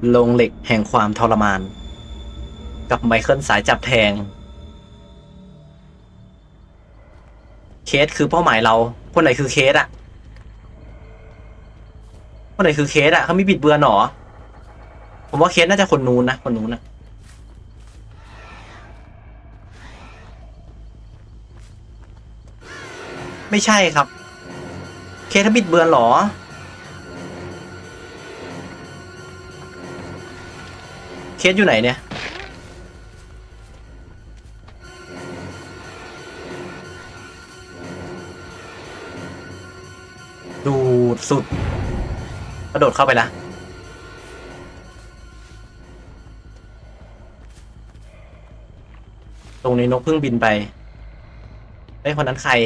โรงเหล็กแห่งความทรมานกับไมเคิลสายจับแทงเคสคือเป้าหมายเราคนไหนคือเคสอะคนไหนคือเคสอะเขามีบิดเบือนหรอผมว่าเคสน่าจะคนนู้นนะคนนู้นนะไม่ใช่ครับเคสถ้าบิดเบือนหรอเคสอยู่ไหนเนี่ยดูสุดกระโดดเข้าไปละตรงนี้นกเพิ่งบินไปไอ้คนนั้นใคร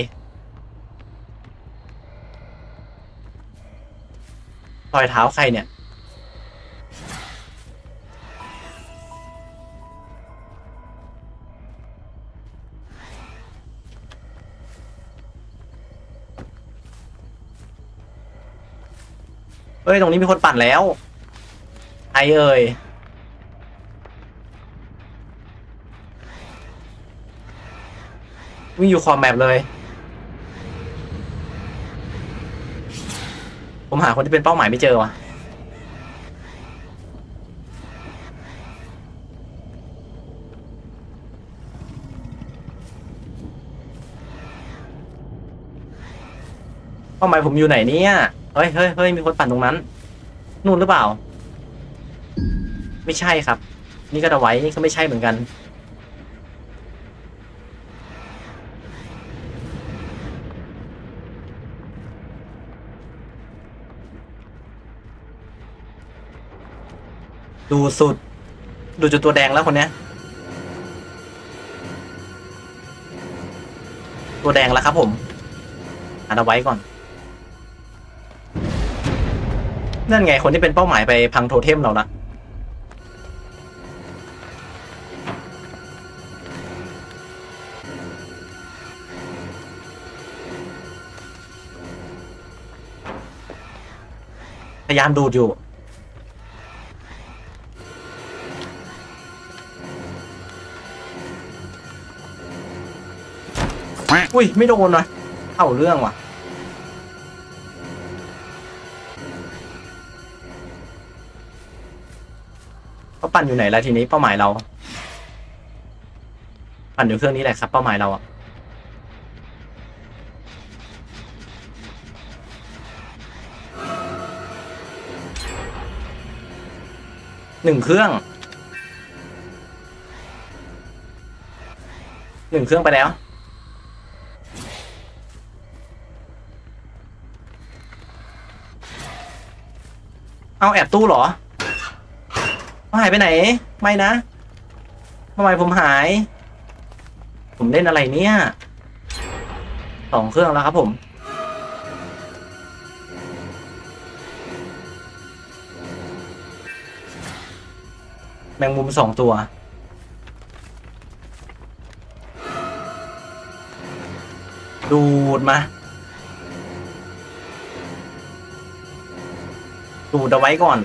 รอยเท้าใครเนี่ยเอ้ยตรงนี้มีคนปั่นแล้วใครเอ่ยวิ่งอยู่ขอบแมปเลยผมหาคนที่เป็นเป้าหมายไม่เจอว่ะเป้าหมายผมอยู่ไหนเนี่ยเฮ้ยเฮ้ยเฮ้ยมีคนปั่นตรงนั้นนู่นหรือเปล่าไม่ใช่ครับนี่ก็จะไว้นี่ก็ไม่ใช่เหมือนกันดูสุดดูจุดตัวแดงแล้วคนเนี้ยตัวแดงแล้วครับผมอ่านเอาไว้ก่อนนั่นไงคนที่เป็นเป้าหมายไปพังโทเทมเราละพยายามดูดอยู่อุ้ยไม่โดนว่ะเอาเรื่องว่ะเขาปั่นอยู่ไหนล่ะทีนี้เป้าหมายเราปั่นอยู่เครื่องนี้แหละครับเป้าหมายเราอะหนึ่งเครื่องไปแล้วเอาแอบตู้เหรอหายไปไหนไม่นะทำไมผมหายผมเล่นอะไรเนี่ยสองเครื่องแล้วครับผมแมงมุมสองตัวดูดมาดูดเอาไว้ก่อน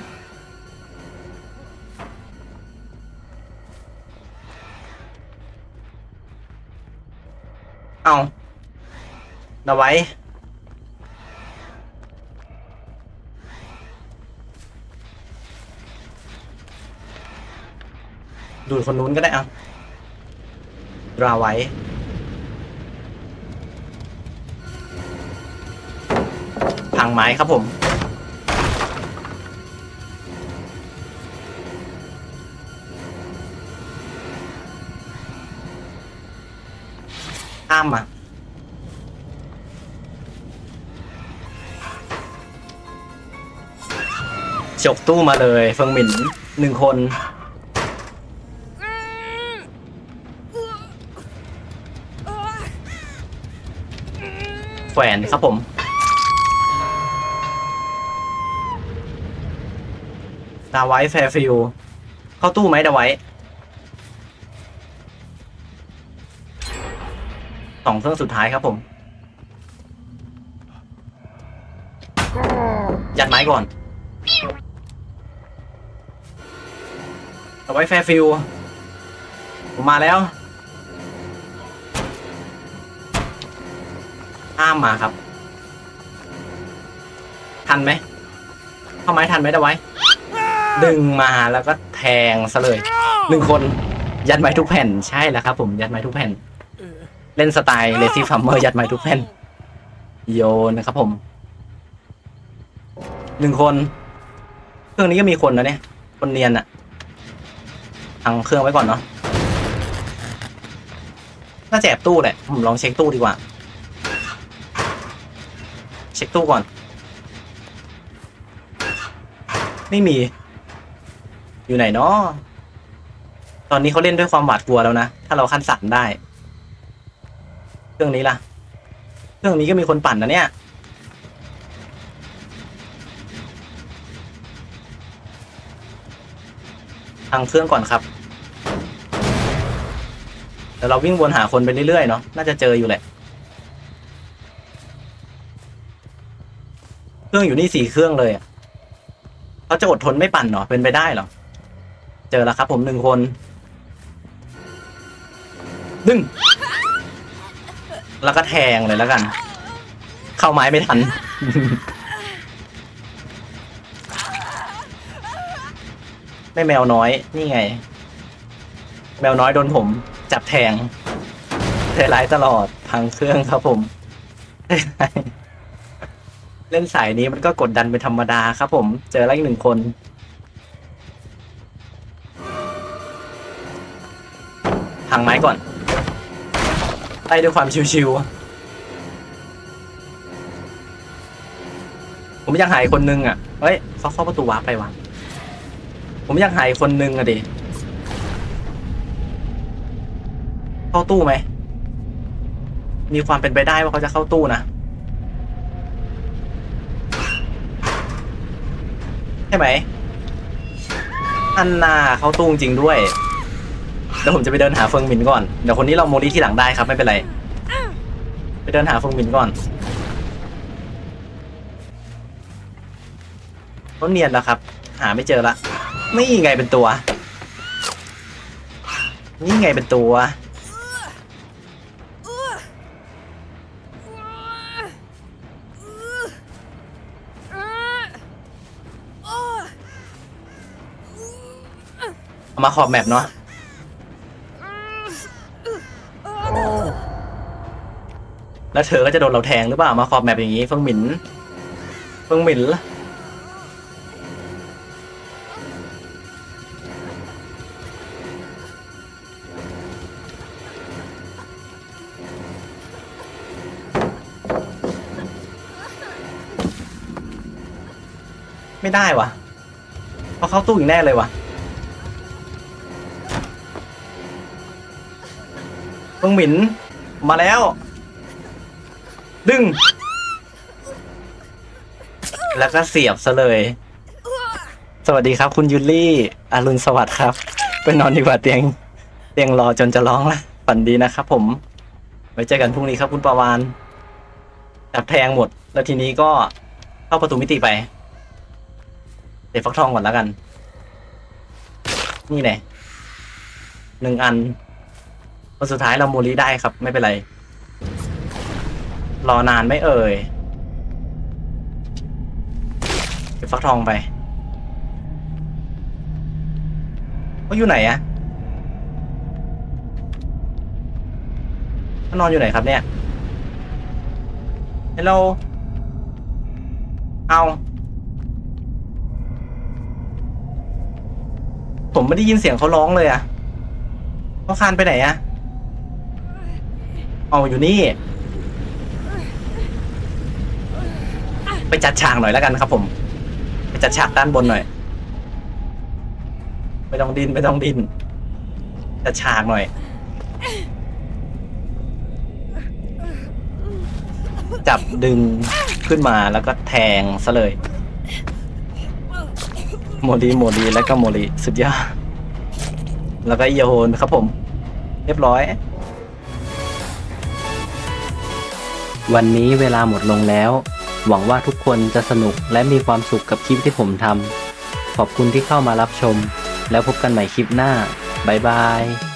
เอาเอาไว้ดูดคนนู้นก็ได้เอาราไว้พังไม้ครับผมข้ามมาจกตู้มาเลยเฟิงหมินหนึ่งคนแขวนครับผมดาไว้แฟร์ฟิลเข้าตู้ไหมดาไว้สองเครื่องสุดท้ายครับผมยัดไม้ก่อนเอาไว้แฟร์ฟิลผมมาแล้วอ้ามมาครับทันไหมเข้าไม้ทันไหมได้ไว้ดึงมาแล้วก็แทงซะเลย1 คนยัดไม้ทุกแผ่นใช่แล้วครับผมยัดไม้ทุกแผ่นเล่นสไตล์เลซี่ฟัมเมอร์ยัดไม้ทุกแผ่นโยนนะครับผม1 คนเครื่องนี้ก็มีคนนะเนี่ยคนเนียนอะพังเครื่องไว้ก่อนเนาะน่าจะแอบตู้แหละผมลองเช็คตู้ดีกว่าเช็คตู้ก่อนไม่มีอยู่ไหนเนาะตอนนี้เขาเล่นด้วยความหวาดกลัวแล้วนะถ้าเราขั้น3ได้เครื่องนี้ล่ะเครื่องนี้ก็มีคนปั่นนะเนี่ยพังเครื่องก่อนครับเดี๋ยวเราวิ่งวนหาคนไปเรื่อยๆเนาะน่าจะเจออยู่แหละเครื่องอยู่นี่4 เครื่องเลยเขาจะอดทนไม่ปั่นเหรอเป็นไปได้เหรอเจอแล้วครับผม1 คนดึงแล้วก็แทงเลยแล้วกันเข้าไม้ไม่ทัน ได้แมวน้อยนี่ไงแมวน้อยโดนผมจับแทงเทร้ายตลอดพังเครื่องครับผมเล่นสายนี้มันก็กดดันเป็นธรรมดาครับผมเจอแล้วอีก1 คนพังไม้ก่อนไล่ด้วยความชิวๆผมอยากหายคนนึงอ่ะเฮ้ยเขาเข้าประตูวาร์ปไปวะผมอยากหายคนนึงอะดิเข้าตู้ไหมมีความเป็นไปได้ว่าเขาจะเข้าตู้นะใช่ไหมอันน่าเข้าตู้จริงด้วยเดี๋ยวผมจะไปเดินหาเฟิงหมินก่อนเดี๋ยวคนนี้เราโมลีที่หลังได้ครับไม่เป็นไรไปเดินหาเฟิงหมินก่อนเขาเนียนแล้วครับหาไม่เจอละนี่ไงเป็นตัวนี่ไงเป็นตัวเอามาขอบแมปเนาะแล้วเธอก็จะโดนเราแทงหรือเปล่ามาขอบแมปอย่างนี้เฟิงหมินไม่ได้วะเพราะเข้าตู้อีกแน่เลยวะเฟิงหมินมาแล้วดึงแล้วก็เสียบซะเลยสวัสดีครับคุณยูลี่อรุณสวัสดิ์ครับไปนอนดีกว่าเตียงรอจนจะร้องละฝันดีนะครับผมไว้เจอกันพรุ่งนี้ครับคุณปาวานจับแทงหมดแล้วทีนี้ก็เข้าประตูมิติไปเดี๋ยวฟักทองก่อนแล้วกันนี่แน่1 อันวันสุดท้ายเราโมลีได้ครับไม่เป็นไรรอนานไม่เอ่ยเก็บฟักทองไปเขาอยู่ไหนอะเขานอนอยู่ไหนครับเนี่ยฮัลโหลเอาผมไม่ได้ยินเสียงเขาร้องเลยอะเขาคานไปไหนอะเอาอยู่นี่ไปจัดฉากหน่อยแล้วกันครับผมไปจัดฉากด้านบนหน่อยไม่ต้องดิ้นจัดฉากหน่อยจับดึงขึ้นมาแล้วก็แทงซะเลยโมลีแล้วก็โมลีสุดยอดแล้วก็โยนครับผมเรียบร้อยวันนี้เวลาหมดลงแล้วหวังว่าทุกคนจะสนุกและมีความสุขกับคลิปที่ผมทำขอบคุณที่เข้ามารับชมแล้วพบกันใหม่คลิปหน้าบ๊ายบาย